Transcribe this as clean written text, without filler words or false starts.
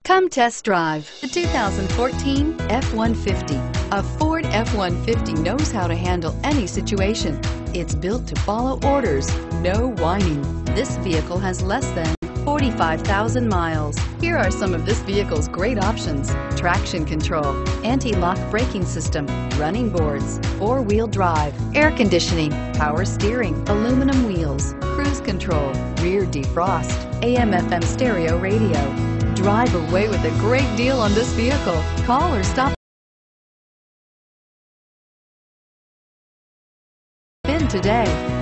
Come test drive the 2014 F-150. A Ford F-150 knows how to handle any situation. It's built to follow orders, no whining. This vehicle has less than 45,000 miles. Here are some of this vehicle's great options: traction control, anti-lock braking system, running boards, four-wheel drive, air conditioning, power steering, aluminum wheels, cruise control, rear defrost, AM/FM stereo radio. Drive away with a great deal on this vehicle. Call or stop in today.